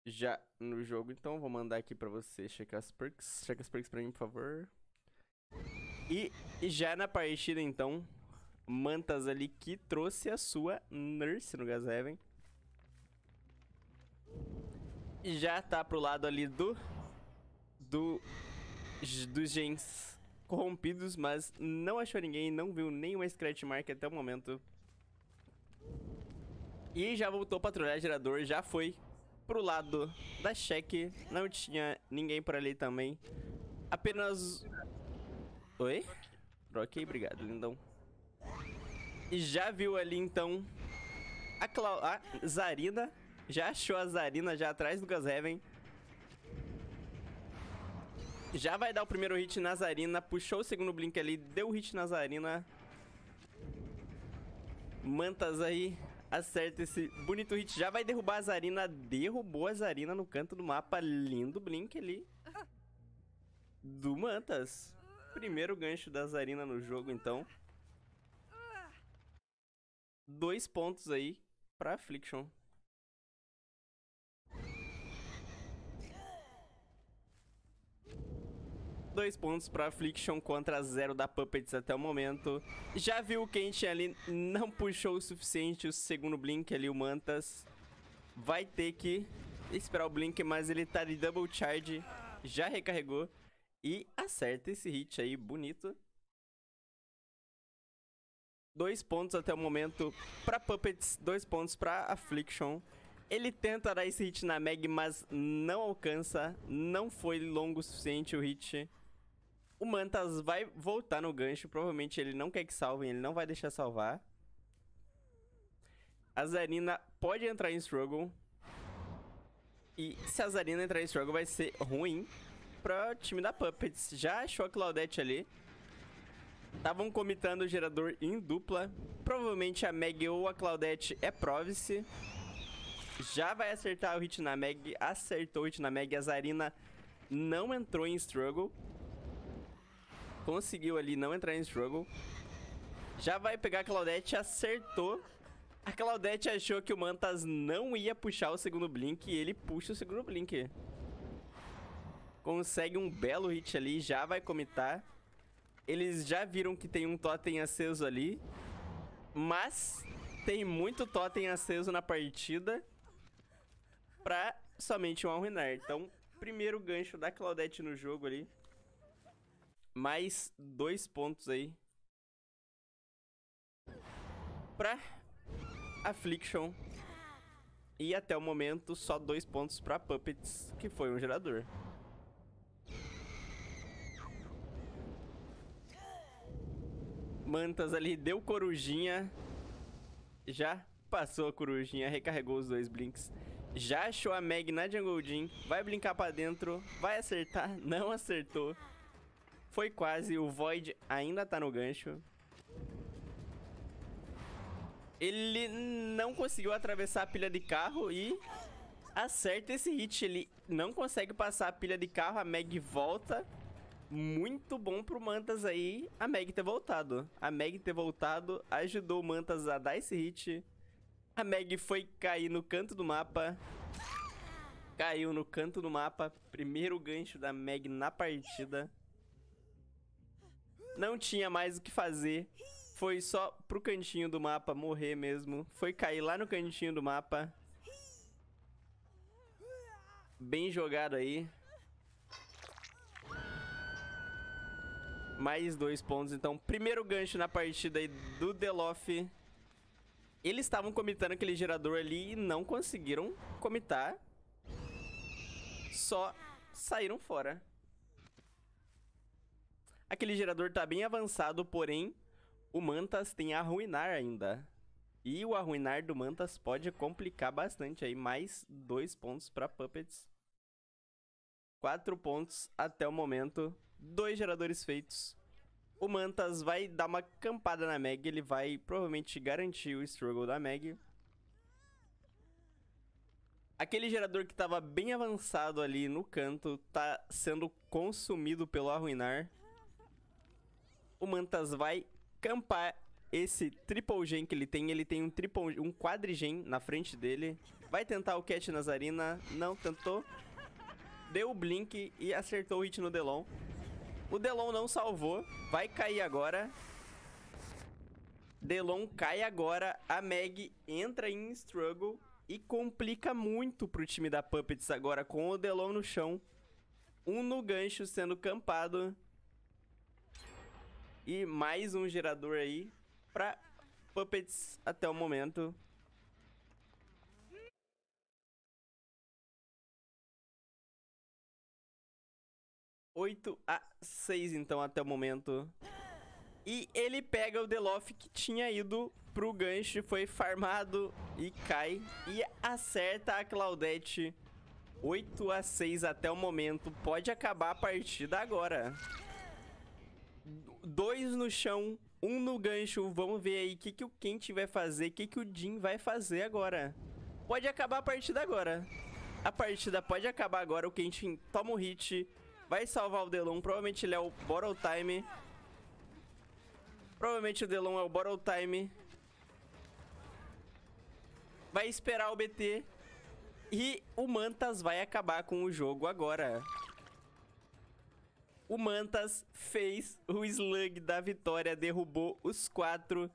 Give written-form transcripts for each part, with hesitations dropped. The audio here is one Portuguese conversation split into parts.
já no jogo, então vou mandar aqui pra você checar as perks. Checa as perks pra mim, por favor. E já na partida, então, Mantas ali que trouxe a sua Nurse no Gazheaven. E já tá pro lado ali dos gens corrompidos, mas não achou ninguém, não viu nenhuma scratch mark até o momento. E já voltou a patrulhar gerador, já foi pro lado da check, não tinha ninguém por ali também. Apenas... Oi? Ok, obrigado, lindão. E já viu ali, então, a Zarina. Já achou a Zarina já atrás do Gazheaven. Já vai dar o primeiro hit na Zarina. Puxou o segundo blink ali, deu o hit na Zarina. Mantas aí acerta esse bonito hit. Já vai derrubar a Zarina. Derrubou a Zarina no canto do mapa. Lindo blink ali do Mantas. Primeiro gancho da Zarina no jogo, então. 2 pontos aí pra Affliction. Dois pontos pra Affliction contra 0 da Puppets até o momento. Já viu quem tinha ali, não puxou o suficiente o segundo blink ali, o Mantas. Vai ter que esperar o blink, mas ele tá de double charge. Já recarregou e acerta esse hit aí, bonito. 2 pontos até o momento pra Puppets, 2 pontos pra Affliction. Ele tenta dar esse hit na Meg, mas não alcança. Não foi longo o suficiente o hit. O Mantas vai voltar no gancho. Provavelmente ele não quer que salvem, ele não vai deixar salvar. A Zarina pode entrar em struggle. E se a Zarina entrar em struggle vai ser ruim pro time da Puppets. Já achou a Claudette ali. Estavam comitando o gerador em dupla. Provavelmente a Meg ou a Claudette é Provice. Já vai acertar o hit na Meg. Acertou o hit na Meg. A Zarina não entrou em struggle. Conseguiu ali não entrar em struggle. Já vai pegar a Claudette. Acertou. A Claudette achou que o Mantas não ia puxar o segundo blink. E ele puxa o segundo blink. Consegue um belo hit ali. Já vai comitar. Eles já viram que tem um totem aceso ali. Mas tem muito totem aceso na partida pra somente um arruinar. Então, primeiro gancho da Claudette no jogo ali. Mais 2 pontos aí pra Affliction. E até o momento, só 2 pontos pra Puppets, que foi um gerador. Mantas ali, deu corujinha. Já passou a corujinha, recarregou os 2 blinks. Já achou a Meg na Jungle Gym. Vai blinkar pra dentro, vai acertar, não acertou. Foi quase, o Void ainda tá no gancho. Ele não conseguiu atravessar a pilha de carro e acerta esse hit. Ele não consegue passar a pilha de carro, a Meg volta. Muito bom pro Mantas aí a Meg ter voltado. A Meg ter voltado ajudou o Mantas a dar esse hit. A Meg foi cair no canto do mapa. Caiu no canto do mapa. Primeiro gancho da Meg na partida. Não tinha mais o que fazer. Foi só pro cantinho do mapa morrer mesmo. Foi cair lá no cantinho do mapa. Bem jogado aí. Mais 2 pontos, então. Primeiro gancho na partida aí do Delof. Eles estavam comitando aquele gerador ali e não conseguiram comitar. Só saíram fora. Aquele gerador tá bem avançado, porém o Mantas tem Arruinar ainda. E o Arruinar do Mantas pode complicar bastante aí. Mais 2 pontos pra Puppets. 4 pontos até o momento. 2 geradores feitos. O Mantas vai dar uma campada na Meg. Ele vai provavelmente garantir o struggle da Meg. Aquele gerador que estava bem avançado ali no canto tá sendo consumido pelo Arruinar. O Mantas vai campar esse triple gen que ele tem um quadrigen na frente dele. Vai tentar o catch Nazarina, não tentou. Deu o blink e acertou o hit no Delon. O Delon não salvou, vai cair agora. Delon cai agora, a Meg entra em struggle e complica muito pro time da Puppets agora com o Delon no chão. Um no gancho sendo campado. E mais um gerador aí pra Puppets até o momento. (8 a 6) então até o momento. E ele pega o Delof que tinha ido pro gancho, foi farmado e cai. E acerta a Claudette. 8 a 6 até o momento. Pode acabar a partida agora. 2 no chão, 1 no gancho. Vamos ver aí o que o Kent vai fazer, o que o Jhin vai fazer agora. Pode acabar a partida agora. A partida pode acabar agora. O Kent toma o hit, vai salvar o Delon. Provavelmente ele é o Bottle Time. Provavelmente o Delon é o Bottle Time. Vai esperar o BT. E o Mantas vai acabar com o jogo agora. O Mantas fez o slug da vitória, derrubou os 4.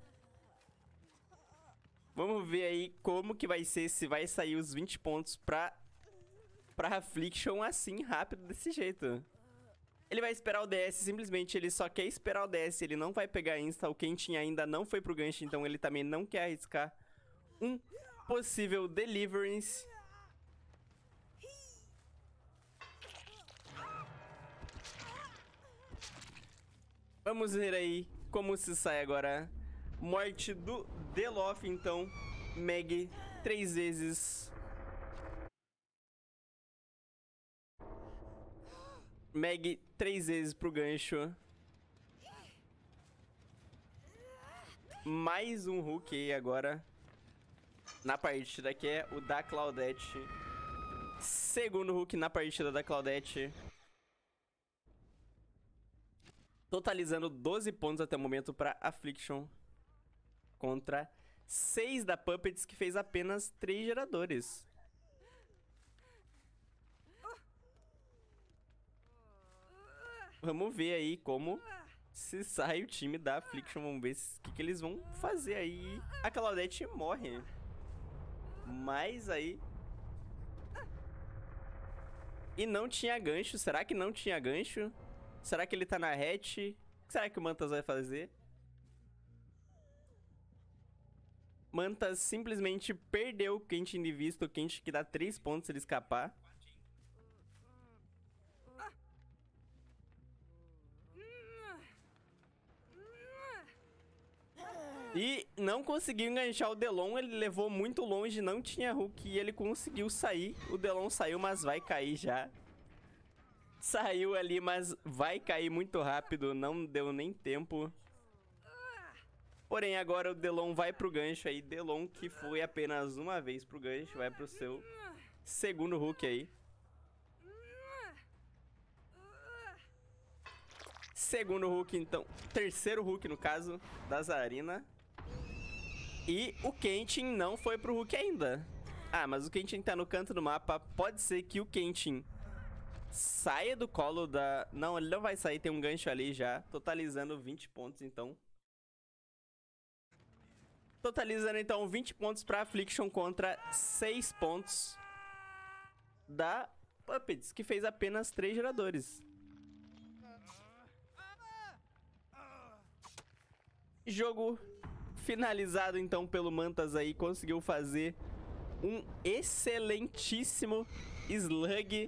Vamos ver aí como que vai ser, se vai sair os 20 pontos pra Affliction assim, rápido, desse jeito. Ele vai esperar o DS, simplesmente ele só quer esperar o DS, ele não vai pegar insta. O Kenshin ainda não foi pro gancho, então ele também não quer arriscar um possível Deliverance. Vamos ver aí como se sai agora. Morte do Delof, então. Meg 3 vezes. Meg 3 vezes pro gancho. Mais um hook aí agora na partida, que é o da Claudette. Segundo hook na partida da Claudette. Totalizando 12 pontos até o momento para Affliction. Contra 6 da Puppets, que fez apenas 3 geradores. Vamos ver aí como se sai o time da Affliction. Vamos ver o que eles vão fazer aí. A Claudette morre. Mas aí... E não tinha gancho. Será que não tinha gancho? Será que ele tá na hatch? O que será que o Mantas vai fazer? Mantas simplesmente perdeu o Kenshin de vista. O Kenshin que dá 3 pontos se ele escapar. E não conseguiu enganchar o Delon. Ele levou muito longe, não tinha hook e ele conseguiu sair. O Delon saiu, mas vai cair já. Saiu ali, mas vai cair muito rápido. Não deu nem tempo. Porém, agora o Delon vai pro gancho aí. Delon, que foi apenas uma vez pro gancho, vai pro seu segundo hook aí. Segundo hook, então. Terceiro hook, no caso, da Zarina. E o Kenshin não foi pro hook ainda. Ah, mas o Kenshin tá no canto do mapa. Pode ser que o Kenshin saia do colo da... Não, ele não vai sair, tem um gancho ali já. Totalizando 20 pontos, então. Totalizando, então, 20 pontos pra Affliction contra 6 pontos da Puppets, que fez apenas 3 geradores. Jogo finalizado, então, pelo Mantas aí. Conseguiu fazer um excelentíssimo slug.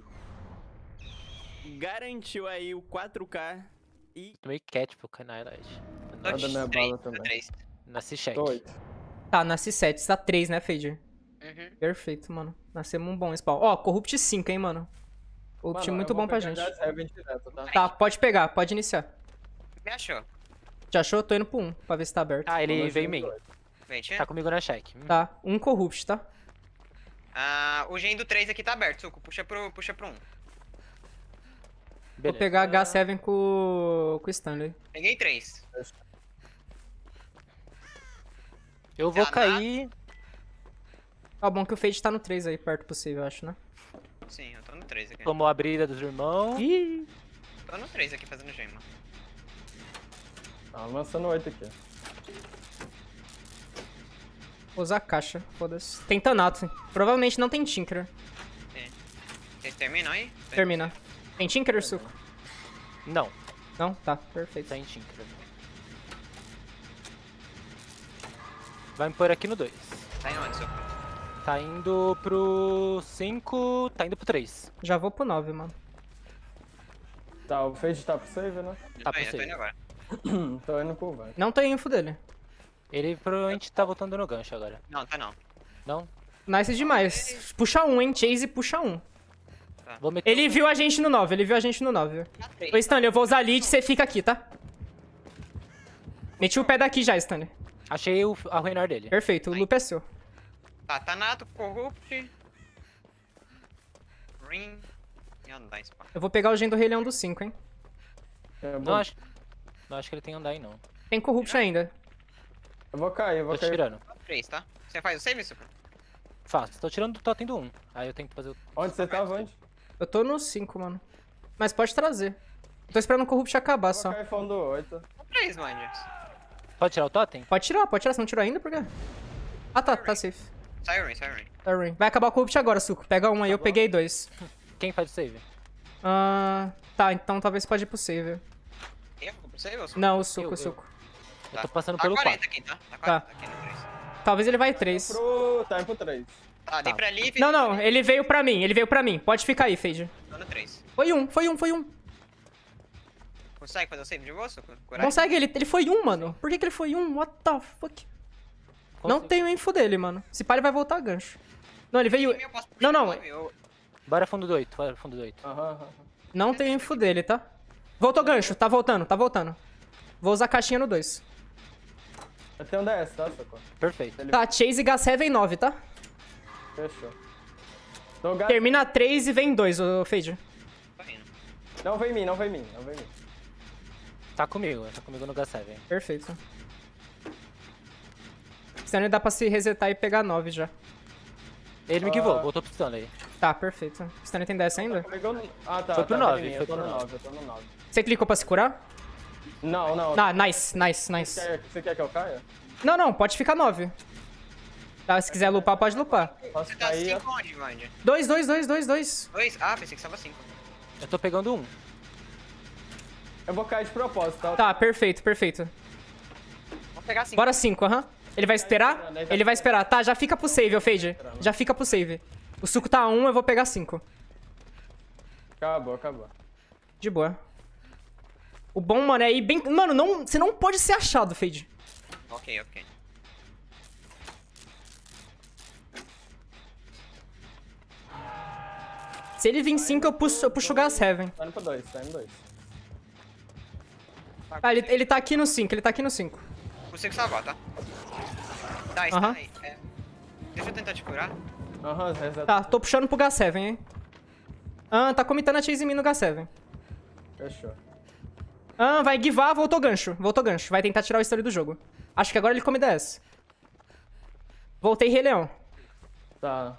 Garantiu aí o 4K e... Tomei cat pro Canailas. Nada minha bala também. Nasci check. Tô 8. Tá, nasce 7. Você tá 3, né, Fader? Uhum. Perfeito, mano. Nascemos um bom spawn. Ó, Corrupt 5, hein, mano. O time muito bom pra gente. Direto, tá? Tá, pode pegar, pode iniciar. Me achou. Já achou? Tô indo pro 1, pra ver se tá aberto. Ah, ele veio em mim. Vente. Tá comigo na check. Tá, um Corrupt, tá? Ah, o gen do 3 aqui tá aberto, Suco. Puxa pro 1. Vou pegar H7 com o Stanley. Peguei 3. Eu vou Tá, cair. Tá bom que o Fade tá no 3 aí, perto possível, eu acho, né? Sim, eu tô no 3 aqui. Tomou a brida dos irmãos. Ih! Tô no 3 aqui fazendo gema. Tá avançando 8 aqui. Vou usar a caixa, foda-se. Tem Thanatos. Provavelmente não tem Tinkerer. Vocês terminam aí? Termina. Tem Tinkerer, Suco? Não, Não? Tá, perfeito. tá em Tinker. Vai me pôr aqui no 2. Tá em onde, Suco? Tá indo pro 5, tá indo pro 3. Já vou pro 9, mano. Tá, o Fade tá pro save, né? Tá Eu tô pro indo 6. agora. Tô indo com o Vank. Não tem info dele. Ele provavelmente tá voltando no gancho agora. Não, tá não. Não? Nice demais. Puxa um, hein? Chase puxa um. Vou meter. Ele viu a gente no 9, ele viu a gente no 9. Ô, Stanley, eu vou usar lead, você fica aqui, tá? Meti o pé daqui já, Stanley. Achei a ruinar dele. Perfeito, o loop é seu. Tá, Thanato, Corrupt. Ring. E andar spa. Eu vou pegar o gen do Rei Leão do 5, hein? Não acho que ele tem andar aí, não. Tem Corrupt ainda. Eu vou cair, eu vou Tô cair. tirando. 3, tá? Você faz o save, Suco? Faço. Tô tirando do totem do 1. Aí eu tenho que fazer o... Onde você tá, Vand? Eu tô no 5, mano. Mas pode trazer. Eu tô esperando o Corrupt acabar Vou só. cair fundo 8. 3, mano. Pode tirar o totem? Pode tirar, você não tirou ainda? Por quê? Ah, tá safe. Siren, Siren. Tá ruim. Vai acabar o Corrupt agora, Suco. Pega um aí, eu peguei 2. Quem faz o save? Tá, então talvez pode ir pro save. Eu vou pro save ou Suco? Não, o Suco, Eu- o Suco. Eu tô passando Tá pelo 40 4. aqui, tá? Tá 40 Tá. aqui no 3. Talvez ele vai 3. Tá indo pro 3. Tá, dei pra ali. Não, ele veio pra mim, Pode ficar aí, Fade. Tô no 3. Foi um. Consegue fazer o save de boa, Suco? Coragem? Consegue, ele foi um, mano. Por que ele foi um? What the fuck? Não tem o info dele, mano. Se pá, ele vai voltar a gancho. Não, ele veio... Eu posso Não, puxar não. 9, eu- Bora fundo do 8, bora fundo do 8. Aham. Não tem info dele, tá? Voltou gancho, tá voltando. Vou usar a caixinha no 2. Eu tenho um DS, tá, Socorro? Perfeito. Tá, Chase G7 9, tá? Fechou. Tô gato. Termina 3 e vem 2, ô Fade. Tô indo. Não vem em mim, não vem em mim. Tá comigo no H7. Perfeito. Stanley dá pra se resetar e pegar 9 já. Ele me guivou, voltou pro Stanley. Tá, perfeito. Stanley tem 10 ainda? Comigo... Ah, tá. Foi pro tá, 9, vem em mim, foi eu tô pro no 9. 9, eu tô no 9. Você clicou pra se curar? Não. Ah, nice. Você quer que eu caia? Não, pode ficar 9. Tá, se quiser lupar, pode lupar. Posso Você tá cair? 5 onde, Vand? 2. 2? Ah, pensei que tava 5. Eu tô pegando 1. Eu vou cair de propósito, tá? Tá, perfeito. Vamos pegar 5. Bora 5, aham. Ele vai esperar? Ele vai esperar. Tá, já fica pro save, ô Fade. Já fica pro save. O suco tá 1, eu vou pegar 5. Acabou. De boa. O bom, mano, é ir bem... Mano, não, você não pode ser achado, Fade. Ok. Se ele vir em 5, eu puxo o Gas Heaven. Tá indo pro 2, tá indo 2. Ah, ele tá aqui no 5, Consigo salvar, tá? Tá, está Aham. aí. Deixa eu tentar te curar. Aham, reset. Tá, tô puxando pro Gas Heaven, hein. Ah, tá comitando a chase em mim no Gas Heaven. Fechou. Ah, vai guivar, voltou gancho. Vai tentar tirar o stun do jogo. Acho que agora ele come DS. Voltei Rei Leão. Tá.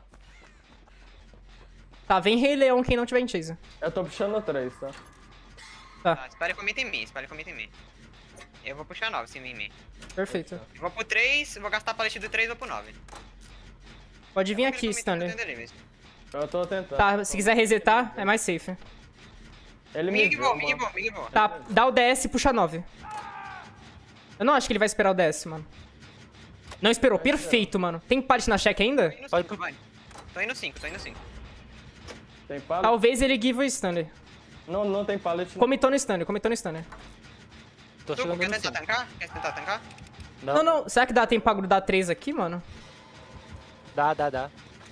Tá, vem Rei Leão quem não tiver em chase. Eu tô puxando o 3, tá? Tá, espere comita em mim. Eu vou puxar 9 se vir em mim. Perfeito. Eu vou pro 3, vou gastar a paleta do 3 e vou pro 9. Pode vir aqui, Stanley. Eu tô tentando. Tá, se quiser resetar, é mais safe. Ele Me viu, guivou. mano. Tá, dá o DS e puxa 9. Eu não acho que ele vai esperar o DS, mano. Não esperou, perfeito, mano. Tem parte na check ainda? Tô indo 5. Tem pallet? Talvez ele give o Stanley. Não tem pallet. não. Comitou no Stanley. Tô Tu chegando quer no tentar 5. tancar? Quer tentar tancar? Não. Será que dá tempo pra grudar 3 aqui, mano? Dá.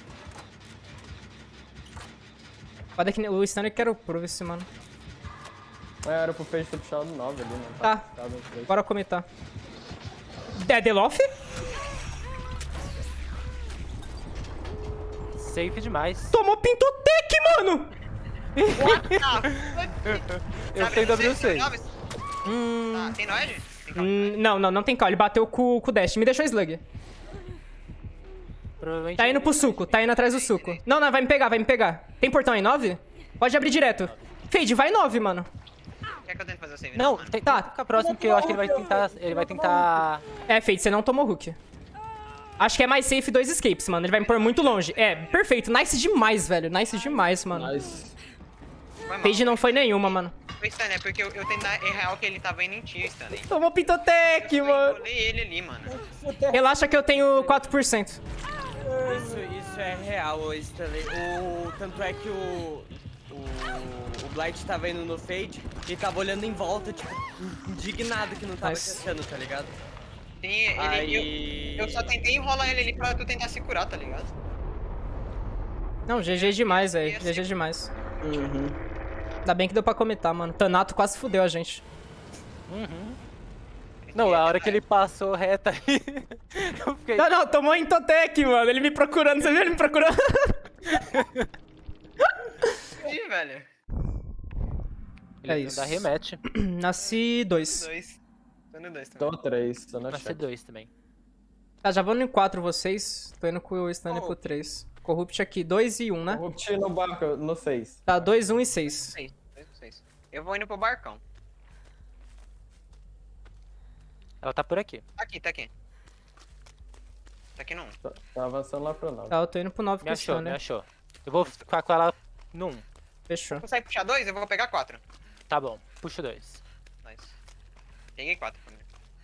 Pode que o Stanley quer o Provice, mano. Era pro Fade ter puxado 9 ali, mano. Tá. Puxado no 3. Bora comitar. Dedeloff? Safe demais. Tomou Pintotec, mano! Eu tenho W6. Tá, tem Noid? Tem Não tem call. Ele bateu com o dash. Me deixou slug. Provavelmente. Tá indo pro suco. Tá indo atrás do suco. Não, vai me pegar, vai me pegar. Tem portão aí, 9? Pode abrir direto. Fade, vai 9, mano. Quer que eu tente fazer o save? Não, mano? tem que ficar próximo, porque eu acho que ele vai tentar. É, Fade, você não tomou hook. Acho que é mais safe 2 escapes, mano. Ele vai me pôr muito longe. É, perfeito. Nice demais, velho. Nice demais, mano. Nice. Foi mal. Fade não foi nenhuma, mano. Foi stun, é porque eu tentei dar real que ele tava indo em ti, Stanley. Tomou Pintotec, Eu mano. enrolei ele ali, mano. Relaxa que eu tenho 4%. Isso é real, Stanley. Tanto é que o Blight tava indo no fade e tava olhando em volta, tipo, indignado que não tava Nice. testando, tá ligado? Sim, Aí... eu só tentei enrolar ele ali pra tu tentar se curar, tá ligado? Não, GG demais, velho. GG demais. Ainda bem que deu pra cometar, mano. Thanato quase fudeu a gente. Não, a hora que ele passou reta aí. Eu fiquei. Não, tomou Intotec, mano. Ele me procurando. Você viu ele me procurando? Ih, velho. Ele É ia isso. dar rematch. Nasci 2. 2. Tô no 2 também. Tô 3, tô na Vai ser check. 2 também. Tá, já vou no 4 vocês. Tô indo com o Stanley pro 3. Corrupt aqui, 2 e 1, né? Corrupt no barco, no 6. Tá, 2, 1 e 6. 6. 2 com 6. Eu vou indo pro barcão. Ela tá por aqui. Tá aqui, tá aqui. Tá aqui no 1. Tá avançando lá pro 9. Tá, eu tô indo pro 9 Me com o achou, me Stanley. achou. Eu vou ficar com ela no 1. Fechou. Consegue puxar 2? Eu vou pegar 4. Tá bom, puxa 2. Nice. Peguei 4 primeiro.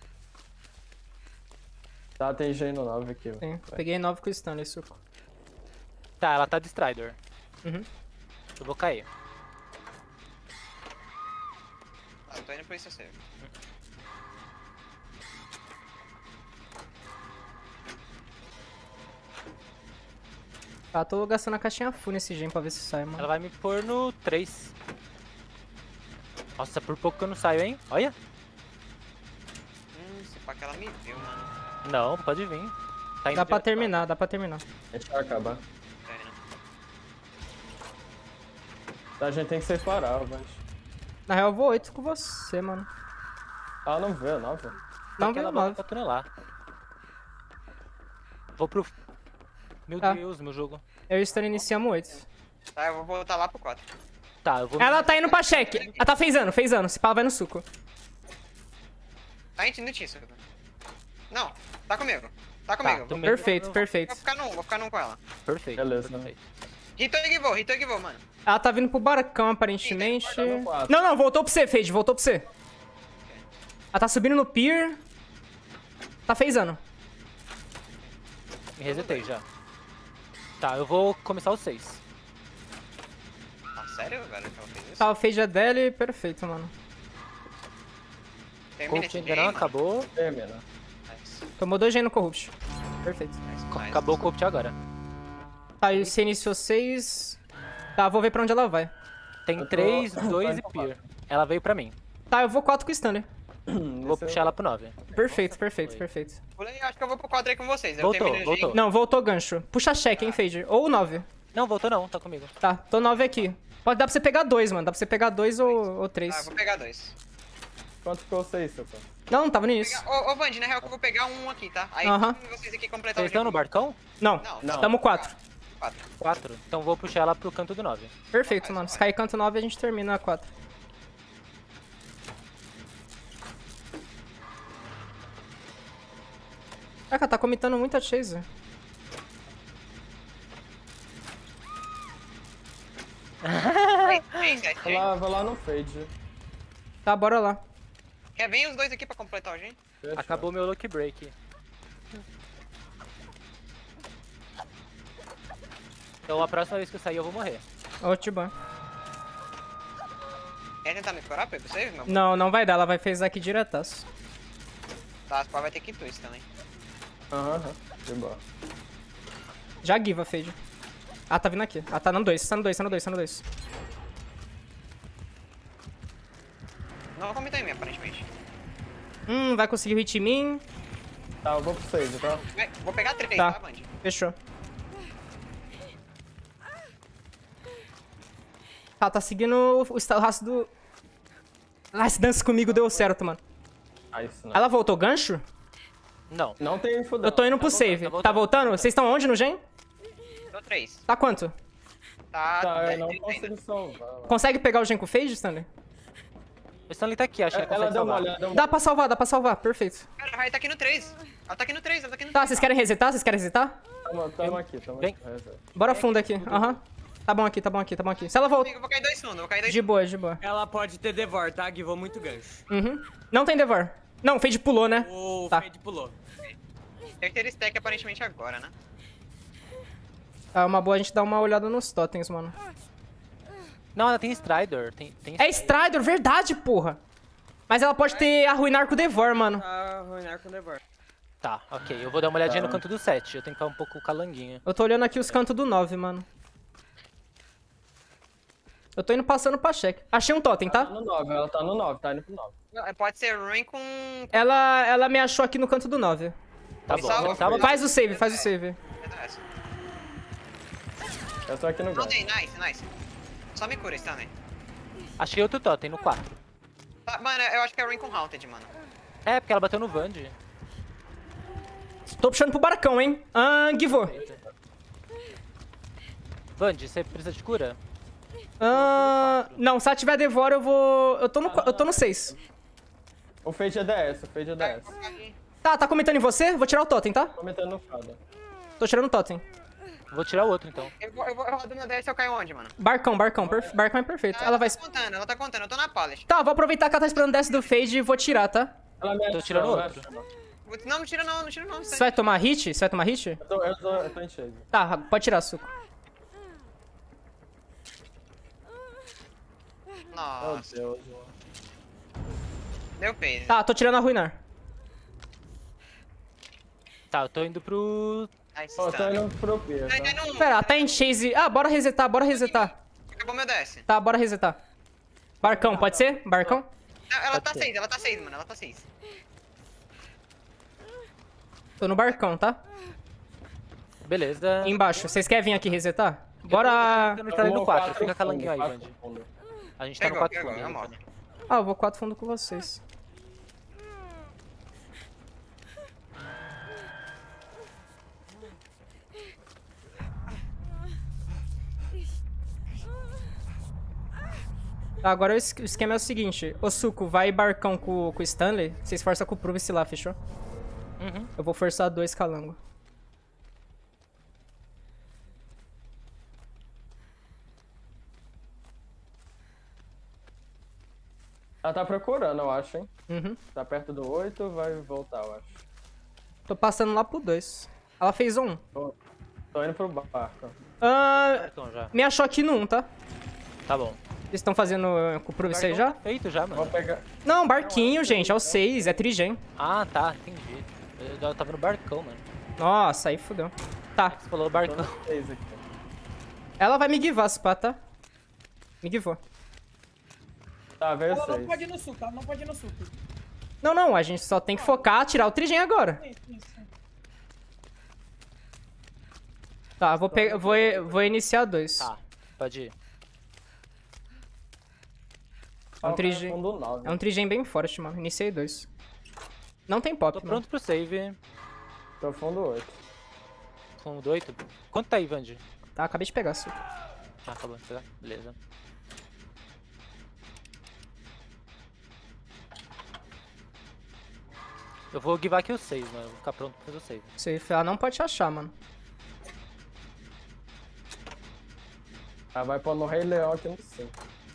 Tá, tem G no 9 aqui. Sim, peguei 9 com o Stanley, suco. Tá, ela tá de Strider. Uhum. Eu vou cair. Tá, eu tô indo pro isso save. Tá, tô gastando a caixinha full nesse gen pra ver se sai, mano. Ela vai me pôr no 3. Nossa, por pouco que eu não saio, hein? Olha. Se pá que ela me viu, mano. Não, pode vir. Tá indo Dá pra direto terminar, dá pra terminar. A gente vai acabar. Tá indo. Tá, a gente tem que separar, mas... Na real, eu vou 8 com você, mano. Ah, não vê, 9. Não Aquela veio bola 9. pra tunelar. Vou pro... Meu Tá. Deus, meu jogo. Eu e o Stanley iniciamos 8. Tá, eu vou voltar lá pro 4. Tá, eu vou... Ela tá indo pra check. Ela tá fazendo. Se pá, vai no suco. Tá indo nisso. Não, tá comigo. Tá comigo. tô Vou, Perfeito, mesmo. perfeito. vou ficar num com ela. Perfeito. Beleza. Perfeito. Hitou e givou, mano. Ela tá vindo pro barcão, aparentemente. Tá no 4. Não, voltou pra você, Fade, voltou pra você. Ela tá subindo no pier. Tá fazendo. Me resetei já. Tá, eu vou começar o 6. Ah, sério, velho, que ela fez isso? Tá, o Fade é dela e perfeito, mano. Termina Corrupt esse ainda game, não mano. acabou. Termina. Nice, Tomou 2 gen no Corrupt. Perfeito. nice, nice. Acabou o Corrupt agora. Tá, e você iniciou 6. Tá, vou ver pra onde ela vai. Tem Eu tô- 3, 2 e Vai Pier. Ela veio pra mim. Tá, eu vou 4 com o Stanley. Vou puxar ela pro 9. Perfeito, perfeito, perfeito. Pulei, acho que eu vou pro 4 aí com vocês. Eu Voltou, termino o voltou. game. Não, voltou gancho. Puxa check, hein, Fade. Ou 9. Não, voltou não, tá comigo. Tá, tô 9 aqui. Pode dar pra você pegar 2, mano. Dá pra você pegar 2 ou Ah, 3. eu vou pegar 2. Quanto ficou 6, seu pai? Não tava no início. Ô, Vand, na real que eu vou pegar um aqui, tá? Aí Aham. vocês aqui completar Vocês estão no barcão? Não, Não, tamo 4. 4. 4. Então vou puxar ela pro canto do 9. Perfeito, mano. Se cair canto 9, a gente termina a 4. Caraca, tá comitando muita chase. Vou lá no fade. Tá, bora lá. Quer vir os dois aqui pra completar o gen? Fechou. Acabou meu lucky break. Então a próxima vez que eu sair eu vou morrer. Ô, Tiban. Quer tentar me curar, Pedro? Save, meu? Não, não vai dar. Ela vai fazer aqui diretaço. Tá, as pá vai ter que twist também. Aham, de boa. Já giva, Fade. Ah, tá vindo aqui. Ah, tá no 2. Tá no 2, tá no 2, tá no 2. Não vou comentar em mim, aparentemente. Vai conseguir hit em mim. Tá, eu vou pro 6, tá? Vou pegar 3, Tá. tá, Vand? Fechou. Tá seguindo o rastro do... Ah, esse dance comigo deu certo, mano. Nice, né? Ela voltou gancho? Não. Não tem info Eu tô indo pro save. Tá voltando? Vocês estão onde no gen? Tô 3. Tá quanto? Tá, eu 10 não ainda. consigo salvar. Consegue pegar o gen com Phage, Stanley? O Stanley tá aqui, acho que ele Ela consegue deu uma salvar. olhada, deu uma Dá pra salvar, perfeito. Cara, ela tá aqui no 3. Ela tá aqui no 3, ela tá aqui no 3. Tá, vocês querem resetar? Vocês querem resetar? Tamo aqui, tamo Vem. aqui. reset. Bora fundo aqui, aham. Tá bom aqui, tá bom aqui, tá bom aqui. Se ela voltar... Eu vou cair 2 fundos, eu vou cair 2 De boa, de boa. Ela pode ter Devor, tá? Givou muito gancho. Uhum. Não tem Devour. Não, Phage pulou, né? O Tá. Fade pulou. Tem que ter stack aparentemente agora, né? É uma boa a gente dar uma olhada nos totens, mano. Não, ela tem Strider. Tem É Strider, verdade, porra. Mas ela pode ter arruinar com o Devour, mano. Tá ruinar com Devor. Tá, ok. Eu vou dar uma olhadinha no canto do 7. Eu tenho que ficar um pouco calanguinho. Eu tô olhando aqui os cantos do 9, mano. Eu tô indo passando pra check. Achei um totem, Tá tá? no 9, ela tá no 9, tá indo pro 9. Pode ser ruim com... Ela me achou aqui no canto do 9. Tá Me bom. salva, Salva. Faz o save, faz o save. Eu tô aqui no Não gancho. tem, nice. Só me cura, Stanley. Achei outro totem no 4. Tá, mano, eu acho que é ruim com Haunted, mano. É, porque ela bateu no Vand. Tô puxando pro barcão, hein? Givô. Vand, você precisa de cura? Não, se ela tiver Devour, eu vou... Eu tô no 6. O Fade é DS, o Fade é DS. Tá comentando em você? Vou tirar o totem, tá? Tô metendo no fada. Tô tirando o totem. Vou tirar o outro, então. Eu rodo meu 10 e eu caio onde, mano? Barcão é perfeito. Ela vai... Ela tá contando, eu tô na pallet. Tá, vou aproveitar que ela tá esperando o DS do Phage e vou tirar, tá? Ela me achou, tirando ela me outro. achou. Não tira não. Você vai tomar hit? Você vai tomar hit? Eu tô em chase. Tá, pode tirar, suco. Meu Nossa, Deus. deu peso. Tá, tô tirando a ruinar. Tá, eu tô indo pro... Nice, Ó, eu tô Stanley. indo pro B, Tá tá? indo Pera, ela tá em chase... bora resetar, bora resetar. Acabou meu 10. Tá, bora resetar. Barcão, pode ser? Barcão? Ela Pode ser. tá 6, mano, ela tá 6. Tô no barcão, tá? Beleza. Embaixo. Vocês querem vir aqui resetar? Bora... Eu tô no 4, fica fundo, calanguinho aí, 4 Vand. fundo. A gente tá no Pegou, 4 pegou, fundo. é né, uma. Vand? Eu vou 4 fundo com vocês. Tá, agora o esquema é o seguinte. O Suco, vai barcão com o Stanley. Vocês forçam com o Pruvice lá, fechou? Uhum. Eu vou forçar 2 calango. Ela tá procurando, eu acho, hein? Uhum. Tá perto do 8, vai voltar, eu acho. Tô passando lá pro 2. Ela fez um. Tô indo pro barco. Então já. Me achou aqui no 1, tá? Tá bom. Vocês estão fazendo com o Pruvice aí já? Tá feito já, Vou mano. pegar. Não, barquinho, gente. É o 6. É trigen. Ah, tá. Entendi. Eu tava no barcão, mano. Nossa, aí fodeu. Tá. Você falou barcão. 6 aqui. Ela vai me guivar, se pá, tá? Me guivou. Tá, veio Ela não 6. pode ir no suco, ela não pode ir no suco. Não, a gente só tem que focar, tirar o trigen agora. Isso. Tá, vou iniciar 2. Tá, pode ir. É um trigen. Fundo 9. É um trigen bem forte, mano. Iniciei 2. Não tem pop, Tô mano. pronto pro save. Tô fundo 8. Fundo 8. Quanto tá aí, Vand? Tá, acabei de pegar, suco. Ah, acabou de pegar. Beleza. Eu vou guivar aqui o 6, mano. Vou ficar pronto pra fazer o save. Safe, ela não pode te achar, mano. Ela vai pôr no Rei Leão aqui no 5.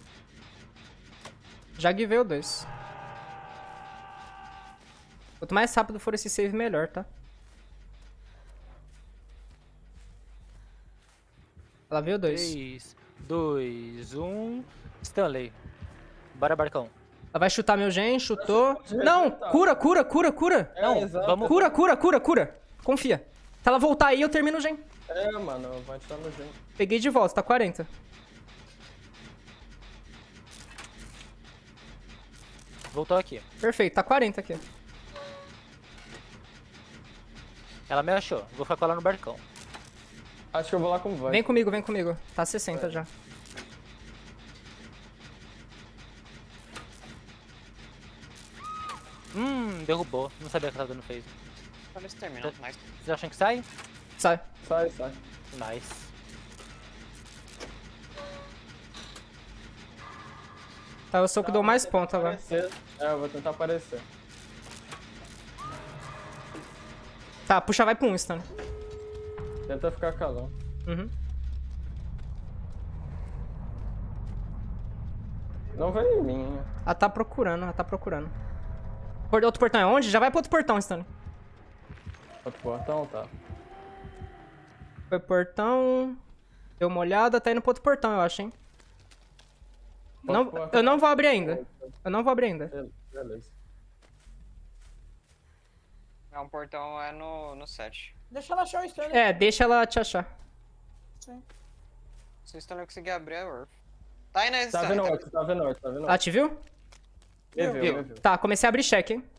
Já guivei o 2. Quanto mais rápido for esse save, melhor, tá? Ela veio 2. 3, 2, 1. Stanley. Bora, barcão. Ela vai chutar meu gen, chutou. Não, cura. Não, exato. vamos. Cura. Confia. Se ela voltar aí, eu termino o gen. É, mano, vai entrar no gente. Peguei de volta, tá 40. Voltou aqui. Perfeito, tá 40 aqui. Ela me achou. Vou ficar com ela no barcão. Acho que eu vou lá com o Vand. Vem comigo. Tá 60 já. derrubou. Não sabia que tava dando phase. Olha esse terminal, nice. Vocês acham que sai? Sai. Sai. Nice. Tá, eu sou o que dou mais ponto agora. Aparecer. É, eu vou tentar aparecer. Tá, puxa, vai pro 1, Stun. Tenta ficar calão. Uhum. Não veio em mim. Ela tá procurando, Outro portão é onde? Já vai pro outro portão, Stun. Outro portão, tá. Foi portão. Deu uma olhada, tá indo pro outro portão, eu acho, hein. Não, eu não vou abrir ainda. Beleza. É um portão no 7. Deixa ela achar o Stun. É, deixa ela te achar. Sim. Se o Stun não conseguir abrir, é Earth. Tá aí na Tá resistência. vendo outro, tá vendo outro. Ela te viu? Me viu. Tá, comecei a abrir check, hein.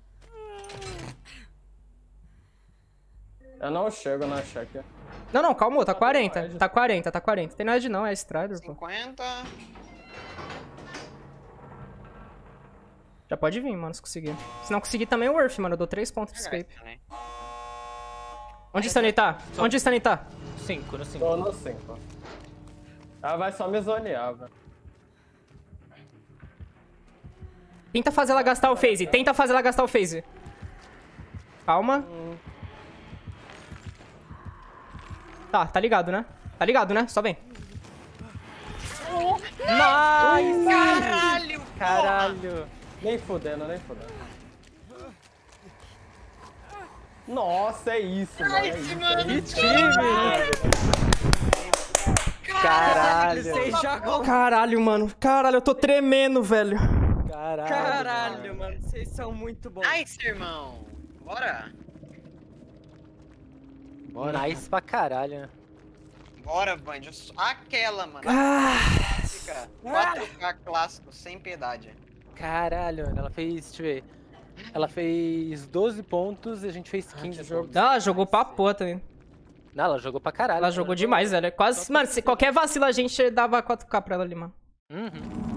Eu não chego na check. Não, calma, tá 40. Tá 40. Tem nada de não, é Strider, pô. 50. Já pode vir, mano, se conseguir. Se não conseguir também é o Earth, mano. Eu dou 3 pontos de escape. Onde o Stanley tá? Onde o Stanley tá? 5, no 5. Tô no 5. Ela vai só me zonear, velho. Tenta fazer ela gastar o phase. Calma. Tá ligado, né? Só vem. Nice! Caralho! Nem fudendo. Nossa, é isso, mano. Que time! Caralho! Vocês jogam. Caralho, mano. Caralho, eu tô tremendo, velho. Caralho, mano. Vocês são muito bons. Nice, irmão. Bora. Nice pra caralho. Bora, Band. Aquela, mano. Fica 4K clássico, sem piedade. Caralho, ela fez, deixa eu ver. Ela fez 12 pontos e a gente fez 15 pontos. Ela jogou pra porra também. Não, ela jogou pra caralho. Ela jogou demais, velho. Quase, mano, se qualquer vacila a gente dava 4K pra ela ali, mano. Uhum.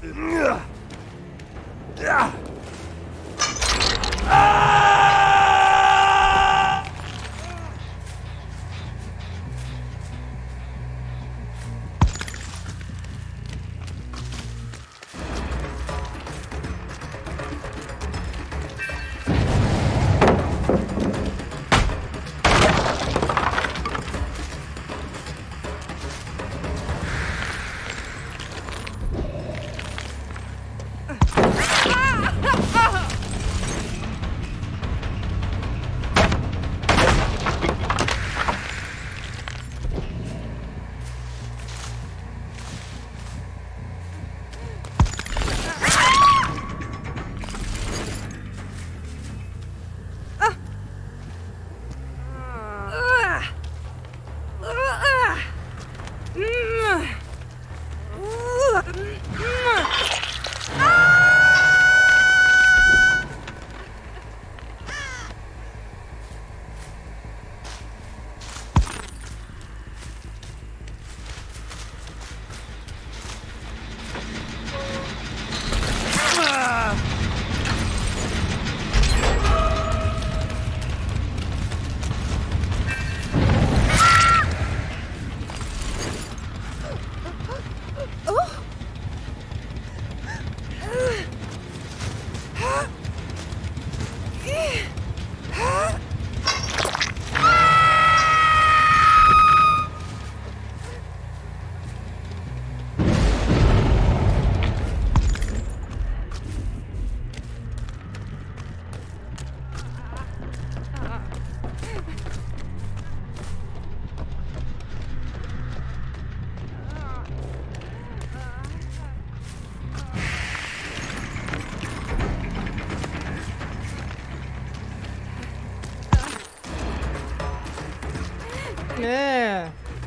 É.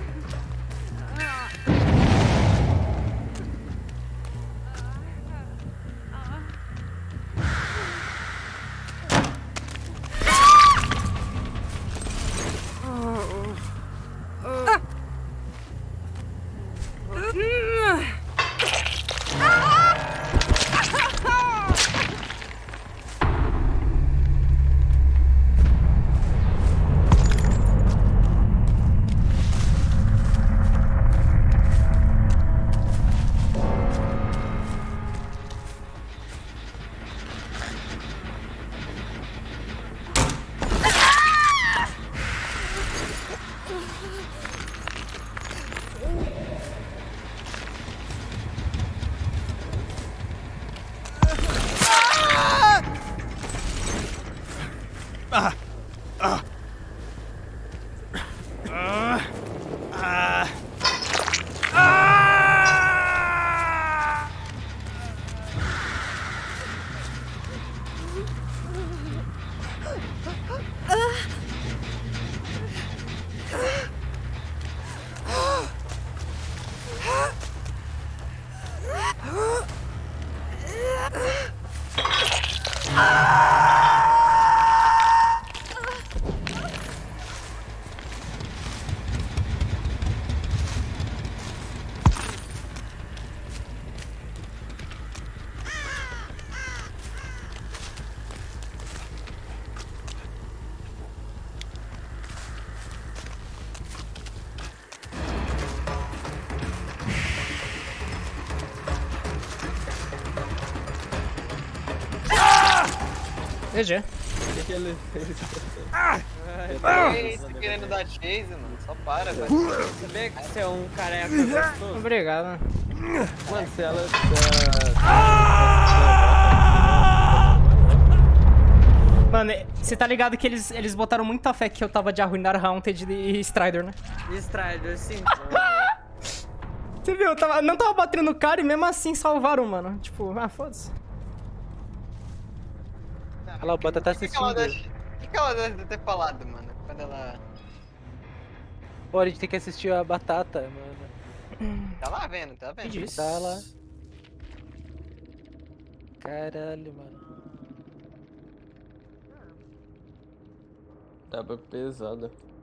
GG. O que ele fez? Ei, você querendo dar chase, mano. Só para, velho. Sabia que você é um careca gostoso? Obrigado. Mano, se ela... Mano, você tá ligado que eles botaram muita fé que eu tava de arruinar Haunted e Strider, né? Strider, sim. Você viu? Eu não tava batendo no cara e mesmo assim salvaram, mano. Tipo, foda-se. Olha lá, o Bota tá assistindo. O que ela deve ter falado, mano? Quando ela... Pô, a gente tem que assistir a Batata, mano. Tá lá vendo, tá vendo? Que disso? Tá lá. Caralho, mano. Tava pesada.